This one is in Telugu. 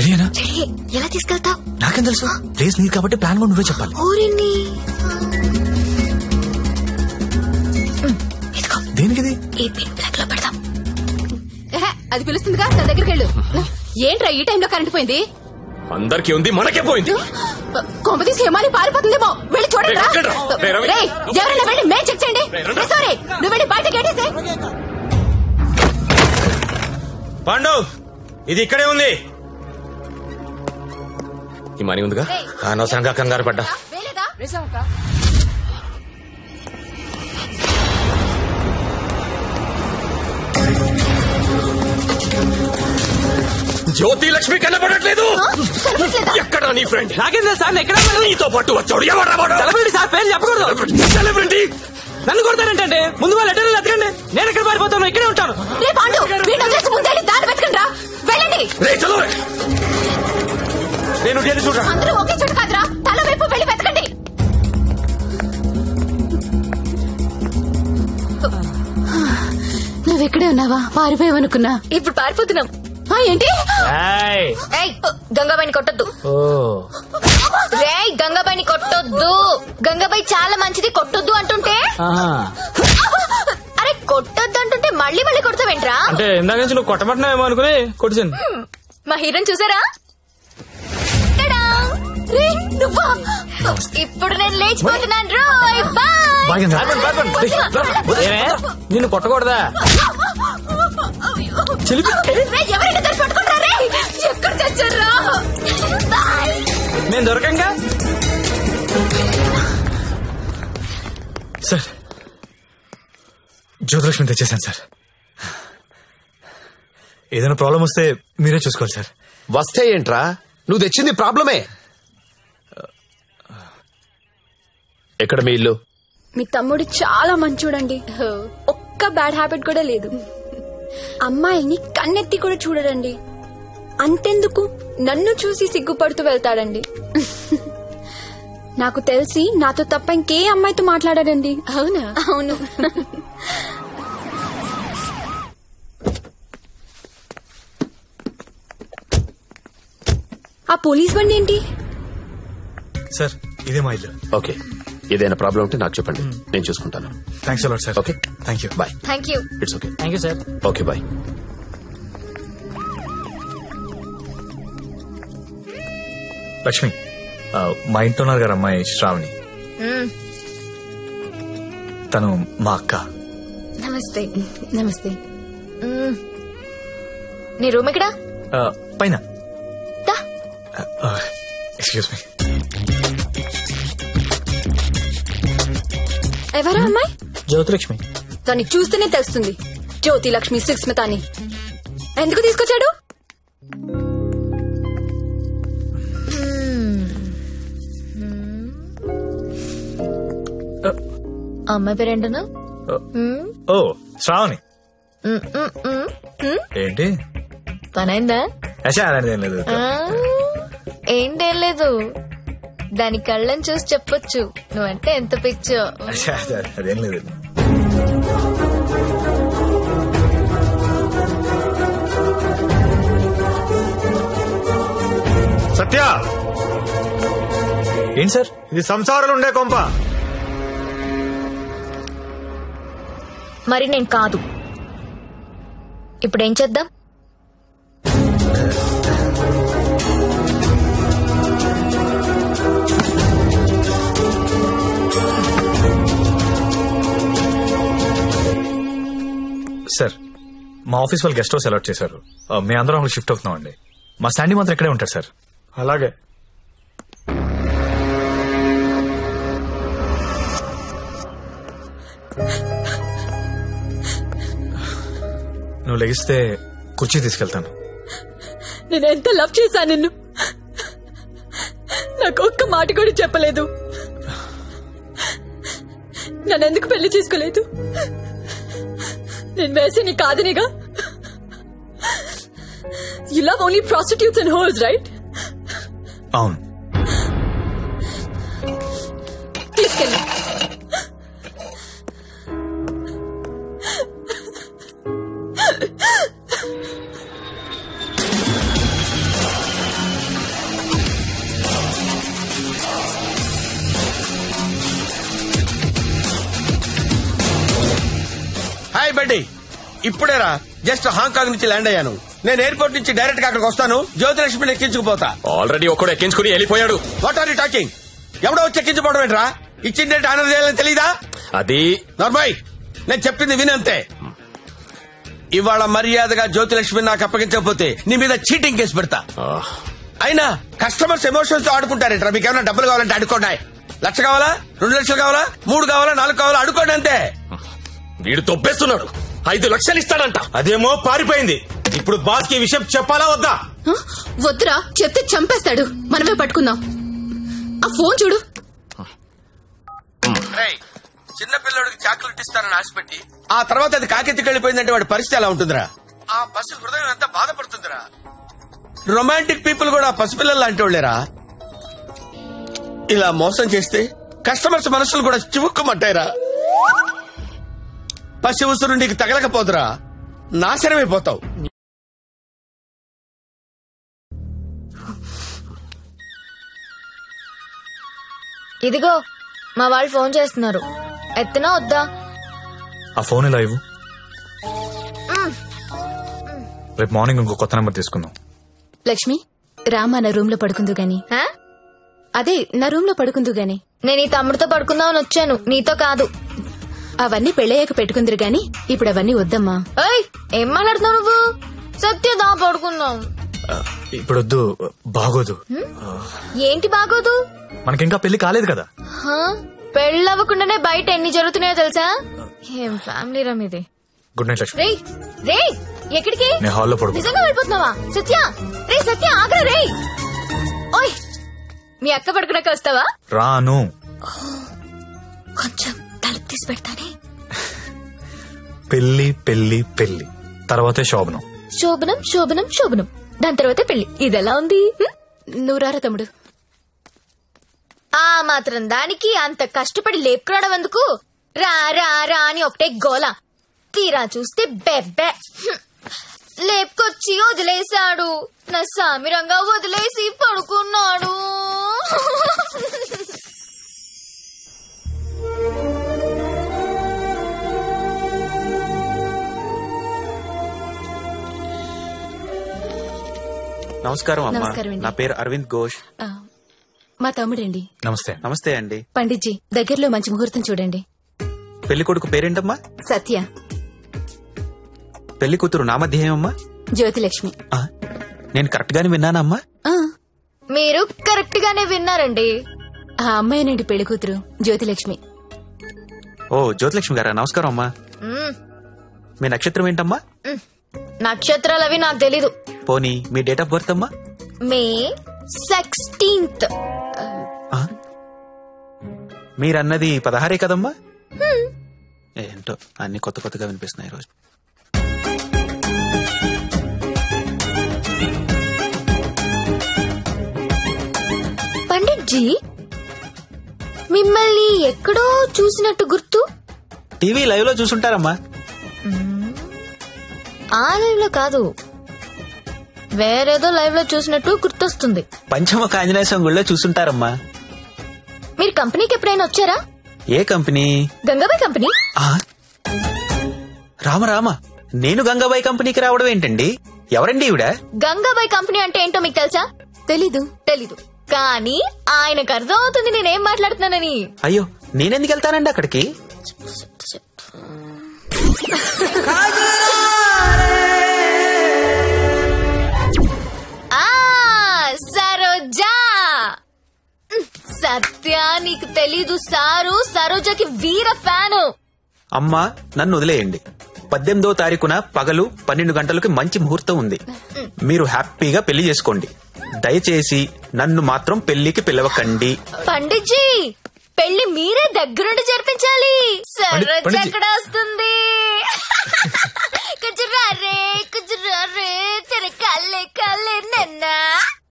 రెడీనా? ఎలా తీసుకెళ్తావు? నాకేం తెలుసు, ప్లేస్ నీది కాబట్టి ప్లాన్ కూడా నువ్వే చెప్పాలి. దేనికిది? పెడతాం. అది పిలుస్తుందిగా, నా దగ్గరికి వెళ్ళు. ఏంట్రా ఈ టైంలో కరెంట్ పోయింది? అందరికీ ఉంది, మనకే పోయింది. కొంప తీసి హిమాలి పారిపోతుందేమో, వెళ్ళి చూడండి. ఎవరైనా వెళ్ళి మేం చెక్ చేయండి. సారీ, నువ్వు వెళ్ళి బయట గేటేసే. పాండు, ఇది ఇక్కడే ఉంది. ఈ మనీ ఉందిగా, అనవసరంగా కంగారు పడ్డా. జ్యోతి లక్ష్మి కనబడట్లేదు. ఎక్కడ నీ ఫ్రెండ్? నాకేం తెలుసు సార్, ఎక్కడ నీతో పాటు వచ్చాడు. ఎవరు సెలబ్రిటీ సార్, పేరు చెప్పకూడదు. సెలబ్రిటీ నన్ను కొడతారంటే ముందు వాళ్ళు లెటర్లు ఎత్తకండి. నేను ఎక్కడ పారిపోతాను, ఇక్కడే ఉంటాను. నేను చూడరా, అందరూ ఒకే చోట కాదురా, తల వైపు వెళ్ళి వెతకండి. నువ్వెక్కడే ఉన్నావా? పారిపోయావనుకున్నా. ఇప్పుడు పారిపోతున్నాం. ఏంటి? గంగాబాయిని కొట్టొద్దు. రేయ్, గంగాబాయిని కొట్టొద్దు. గంగాబాయి చాలా మంచిది, కొట్టొద్దు అంటుంటే. అరే, కొట్టొద్దు అంటుంటే మళ్ళీ మళ్ళీ కొడతావేంట్రా? అంటే ఇందాక నుంచి నువ్వు కొట్టమంటున్నావేమో అనుకుని కొట్టించాను. మా హీరోని చూసారా? ఇప్పుడు నేను లేచిపోతున్నాను. నిన్ను కొట్టకూడదా? ఎక్కడ తెచ్చారా? నేను దొరకంగా. సార్, జ్యోతిలక్ష్మి తెచ్చేసాను సార్. ఏదైనా ప్రాబ్లం వస్తే మీరే చూసుకోవాలి సార్. వస్తే ఏంట్రా, నువ్వు తెచ్చింది ప్రాబ్లమే. ఎక్కడ మీ ఇల్లు? మీ తమ్ముడు చాలా మంచోడండి. ఒక్క బ్యాడ్ హ్యాబిట్ కూడా లేదు. అమ్మాయిని కన్నెత్తి కూడా చూడడండి. అంతెందుకు, నన్ను చూసి సిగ్గుపడుతూ వెళ్తాడండి. నాకు తెలిసి నాతో తప్ప ఇంకే అమ్మాయితో మాట్లాడాడండి. అవునా? అవును. ఆ పోలీస్ బండి ఏంటి? సార్, ఇదే మా ఇల్లు. ఓకే, ఏదైనా ప్రాబ్లం ఉంటే నాకు చెప్పండి, నేను చూసుకుంటాను. Thanks a lot sir. Okay, thank you. Bye. Thank you. It's okay. Thank you sir. Okay, bye. Lakshmi, మా ఇంట్లో ఉన్నారు గారు అమ్మాయి శ్రావణి. తను మా అక్క. నమస్తే. నమస్తే. నీ రూమ్ ఎక్కడా? పైన. Excuse me. ఎవరా అమ్మాయి? జ్యోతిలక్ష్మి. దాన్ని చూస్తేనే తెలుస్తుంది, జ్యోతి లక్ష్మి సుస్మిత అని. ఎందుకు తీసుకొచ్చాడు? అమ్మాయి పేరేంటనా? ఓ, శ్రావణి. ఏంటి పనైందా? అలాంటిదేం లేదు. ఏంటేం లేదు, దాని కళ్ళని చూసి చెప్పొచ్చు నువ్వంటే ఎంత పిచ్చో. అదేం లేదు. సత్య, ఏంటి సార్? ఇది సంసారాలు ఉండే కొంప. మరి నేను కాదు. ఇప్పుడేం చేద్దాం? సార్, మా ఆఫీస్ వాళ్ళు గెస్ట్ హౌస్ అలాట్ చేశారు. మేము అందరం అక్కడ షిఫ్ట్ అవుతున్నాం అండి. మా శాండీ మాత్రం ఇక్కడే ఉంటారు సార్. అలాగే. నువ్వు లెగిస్తే కుర్చీ తీసుకెళ్తాను. నేను ఎంత లవ్ చేశాను నిన్ను, నాకు ఒక్క మాట కూడా చెప్పలేదు. నన్నెందుకు పెళ్లి చేసుకోలేదు? నేను వేసి కాదనిగా. You love only prostitutes and whores, right? అవును. తీసుకెళ్ళి. ఇప్పుడేరా జస్ట్ హాంకాంగ్ నుంచి ల్యాండ్ అయ్యాను. నేను ఎయిర్పోర్ట్ నుంచి డైరెక్ట్ గా అక్కడికి వస్తాను. జ్యోతిలక్ష్మిని ఎక్కించుకుపోతా. ఆల్రెడీ ఒక్కడు ఎక్కించుకుని వెళ్ళిపోయాడు. What are you talking? ఎవడో వచ్చి ఎక్కించుకోవడం ఏంట్రా? ఇచ్చిందంటే ఆనర్ చేయాలని తెలీదా? అది నార్మల్, నేను చెప్పింది వినంతే. ఇవాళ మర్యాదగా జ్యోతిలక్ష్మి నాకు అప్పగించకపోతే నీ మీద చీటింగ్ కేసు పెడతా. అయినా కస్టమర్స్ ఎమోషన్స్ తో ఆడుకుంటారేంట్రా? మీకు ఏమైనా డబ్బులు కావాలంటే అడుకోండి. 1,00,000 కావాలా, 2 లక్షలు కావాలా, 3 కావాలా, 4 కావాలా, అడుకోండి అంతే. వీడు తొప్పేస్తున్నాడు. 5 లక్షలు ఇస్తాడంట. అదేమో పారిపోయింది. ఇప్పుడు బాస్ కి విషయం చెప్పాలా వద్దా? వద్దురా, చెప్తే చంపేస్తాడు. మనమే పట్టుకుందాం. ఆ ఫోన్ చూడు. చిన్న పిల్లడికి చాక్లెట్ ఇస్తానని ఆశపెట్టి ఆ తర్వాత అది కాకెత్తికి వెళ్ళిపోయిందంటే వాడి పరిస్థితి ఎలా ఉంటుందిరా? ఆ పసి హృదయం ఎంత బాధపడుతుందిరా? రొమాంటిక్ పీపుల్ కూడా పసిపిల్లలు లాంటి వాళ్ళేరా. ఇలా మోసం చేస్తే కస్టమర్స్ మనసులు కూడా చివుక్కుమంటాయిరా. పసి ఉసురు నీకు తగలకపోదురా, నాశనమైపోతావు. ఇదిగో మా వాళ్ళు ఫోన్ చేస్తున్నారు. ఎత్తనా వద్దా? ఆ ఫోన్ ఇలా ఇవ్వు. రేపు మార్నింగ్ ఇంకో కొత్త నెంబర్ తీసుకుందాం. లక్ష్మి, రామా నా రూమ్ లో పడుకుందు గాని. హా? అదే నా రూమ్ లో పడుకుందు గాని. నేను ఈ తమ్ముడితో పడుకుందామని వచ్చాను, నీతో కాదు. అవన్నీ పెళ్ళయ్యాక పెట్టుకుందరు గాని ఇప్పుడు అవన్నీ వద్దమ్మా. ఏయ్, ఏం మాట్లాడుతున్నావు నువ్వు? సత్యదా పడుకుందాం. ఇప్పుడు వద్దు, బాగోదు. ఏంటి బాగోదు? మనకింకా పెళ్లి కాలేదు కదా. పెళ్ళవ్వకుండానే బయట ఎన్ని జరుగుతున్నాయో తెలుసా? ఏం ఫ్యామిలీ రా మీది. Good night Lakshmi. రేయ్ రేయ్, ఎక్కడికి? నేను హాల్లో పడుకో. నిజంగా వెళ్ళిపోతున్నావా? సత్య, రే సత్య, ఆగ్రా రే. ఓయ్, మీ అక్క పడుకున్నాక వస్తావా? రాను. కొంచెం తలుపు తీసి పెడతానే. పెళ్లి పెళ్లి పెళ్లి తర్వాతే శోభనం. శోభనం శోభనం శోభనం, దాని తర్వాతే పెళ్లి. ఇదెలా ఉంది? నువ్వురారా తమ్ముడు. ఆ మాత్రం దానికి అంత కష్టపడి లేపుకురావడం ఎందుకు? రా రా రా అని ఒకటే గోల. తీరా చూస్తే బెబ్బె. లేపుకొచ్చి వదిలేశాడు. నా సామిరంగా వదిలేసి పడుకున్నాడు. నమస్కారం అమ్మా. నమస్కారం అండి. నా పేరు అరవింద్ ఘోష్. మా తమ్ముడండి. నమస్తే. నమస్తే అండి. పండిట్జీ, దగ్గరలో మంచి ముహూర్తం చూడండి. పెళ్లి కొడుకు పేరేంటమ్మా? సత్య. పెళ్లి కూతురు నామధ్యేయమ్మా? జ్యోతిలక్ష్మి. నేను కరెక్ట్ గానే విన్నానమ్మా? మీరు కరెక్ట్ గానే విన్నారండి. ఆ అమ్మాయినండి పెళ్లి కూతురు, జ్యోతిలక్ష్మి. ఓ, జ్యోతిలక్ష్మి గారా, నమస్కారం అమ్మా. మీ నక్షత్రం ఏంటమ్మా? నక్షత్రాలు అవి నాకు తెలీదు. పోనీ మీ డేట్ ఆఫ్ బర్త్ అమ్మా? మే 16th. మీరన్నది 16 కదమ్మా? ఏంటో అన్ని కొత్త కొత్తగా వినిపిస్తున్నాయి రోజు. పండిట్జీ, మిమ్మల్ని ఎక్కడో చూసినట్టు గుర్తు. టీవీ లైవ్ లో చూసుంటారమ్మా. ఆ లైవ్ లో కాదు, వేరేదో లైవ్ లో చూసినట్టు గుర్తొస్తుంది. పంచముఖ ఆంజనేయ స్వామి గుళ్ళో చూసుంటారమ్మా. మీరు కంపెనీకి ఎప్పుడైనా వచ్చారా? ఏ కంపెనీ? గంగాబాయ్ కంపెనీ. రామ రామ, నేను గంగాబాయ్ కంపెనీకి రావడం ఏంటండి? ఎవరండి ఈవిడ? గంగాబాయ్ కంపెనీ అంటే ఏంటో మీకు తెలుసా? తెలీదు. తెలీదు, కానీ ఆయనకు అర్థం అవుతుంది నేనేం మాట్లాడుతున్నానని. అయ్యో, నేనెందుకు వెళ్తానండి అక్కడికి? సరోజా. సత్య, నీకు తెలీదు, సారు సరోజాకి వీర ఫ్యాను. అమ్మా, నన్ను వదిలేయండి. 18వ తారీఖున పగలు 12 గంటలకు మంచి ముహూర్తం ఉంది. మీరు హ్యాపీగా పెళ్లి చేసుకోండి. దయచేసి నన్ను మాత్రం పెళ్లికి పిలవకండి. పండిట్జీ, పెళ్లి మీరే దగ్గరుండి జరిపించాలి. సరోజ ఎక్కడ వస్తుంది? కుజురా రే కుజురా రే, తెర కల్లే కల్లే నన్నా.